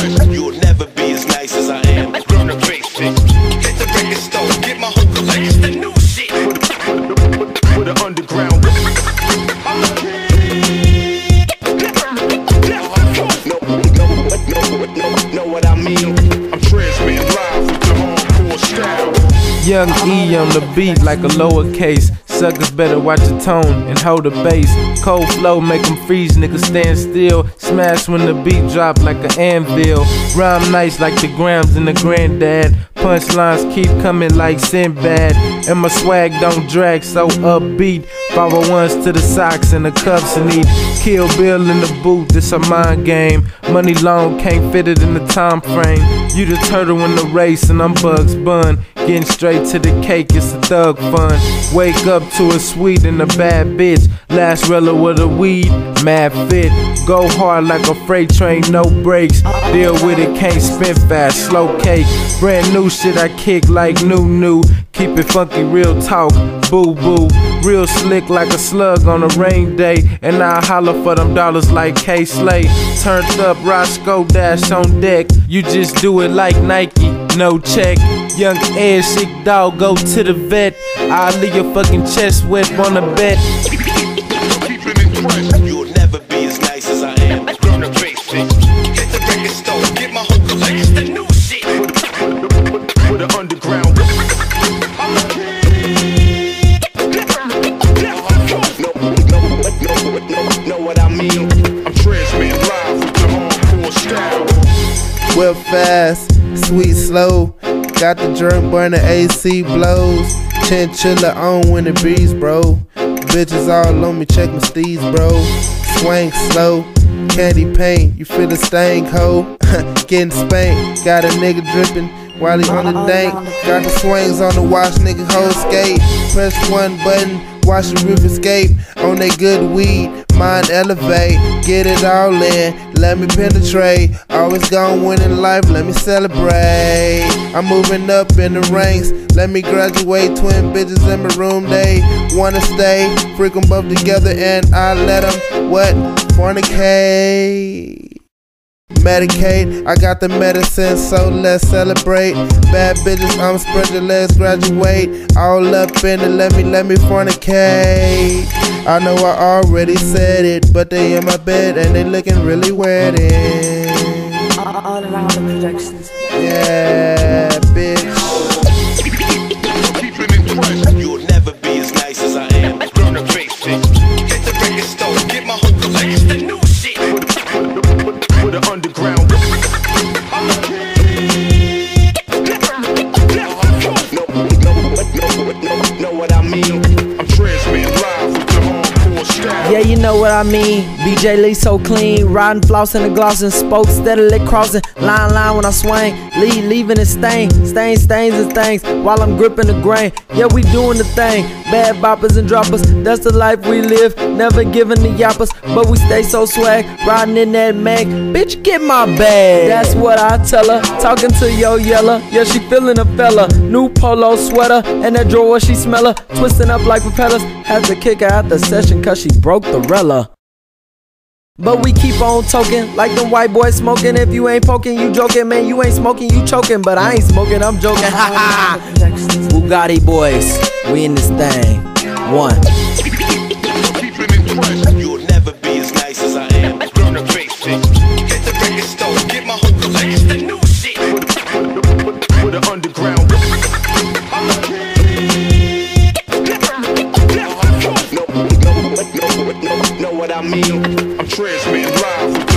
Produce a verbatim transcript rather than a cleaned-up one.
impressed. You'll never be as nice as I am. Burn the basic. Hit the record store, get my whole collection. The new shit. For the underground. I'm the king. No, no, no, no, know what I mean? I'm transmitting live with the hardcore style. Young E on the beat like a lowercase. Suckers better watch the tone and hold the bass. Cold flow make them freeze, niggas stand still. Smash when the beat drop like an anvil. Rhyme nice like the Grams and the Granddad. Punchlines keep coming like Sinbad. And my swag don't drag, so upbeat. five oh ones to the socks and the cuffs and eat. Kill Bill in the booth, this a mind game. Money long, can't fit it in the time frame. You the turtle in the race and I'm Bugs Bun. Getting straight to the cake, it's a thug fun. Wake up to a sweet and a bad bitch. Last rella with a weed, mad fit. Go hard like a freight train, no brakes. Deal with it, can't spin fast, slow cake. Brand new shit I kick like new new. Keep it funky, real talk, boo boo. Real slick like a slug on a rain day. And I holler for them dollars like K-Slay. Turned up, Roscoe Dash on deck. You just do it like Nike, no check. Young Ed, sick dog, go to the vet. I'll leave your fucking chest wet, wanna bet. You'll never be as nice as I am. Burn the basic. Hit the record store, get my whole collection. The new shit. For the underground. I'm the king. No, no, no, no, know what I mean? I'm transmitting live with the hardcore style. Whip fast, sweet slow. Got the jerk burner, A C blows. Chinchilla on when it breeze, bro. Bitches all on me, check my steeds, bro. Swing slow, candy paint, you feel the stain cold. Getting spanked, got a nigga dripping while he on the dank. Got the swings on the watch, nigga whole skate. Press one button, watch the roof escape. On that good weed, mind elevate. Get it all in, let me penetrate. Always gonna win in life, let me celebrate. I'm moving up in the ranks, let me graduate. Twin bitches in my room, they wanna stay. Freak them both together and I let them, what? Fornicate. Medicate, I got the medicine, so let's celebrate. Bad bitches, I'm sprinting, let's graduate. All up in it, let me, let me fornicate. I know I already said it, but they in my bed and they looking really wedding. All, all around the projections. Yeah, bitch. You'll never be as nice as I am. Burn the basic. Hit the record store, get my whole collection. The new shit. For the underground. I'm the king. No, no, no, know what I mean? I'm transmitting live with the hardcore style. Yeah, you know what I mean. B J Lee so clean, riding, flossing and glossing, spokes steadily crossing, line line when I swing, lead leaving it stain, stain stains and things while I'm gripping the grain. Yeah, we doing the thing, bad boppers and droppers. That's the life we live, never giving the yappers, but we stay so swag, riding in that mag. Bitch, get my bag. That's what I tell her. Talking to Yo Yella, yeah, she feeling a fella. New polo sweater and that drawer she smell her, twisting up like propellers. Had to kick her out the session cause she broke the rella. But we keep on toking like them white boys smoking. If you ain't poking, you joking, man. You ain't smoking, you choking. But I ain't smoking, I'm joking. Ha ha. Bugatti boys, we in this thing. One. You'll never be as nice as I am. Burn the basic. Hit the record store, get my whole collection. The new shit. For the underground. I'm the king. No, no, no, no, know what I mean? I'm transmitting live.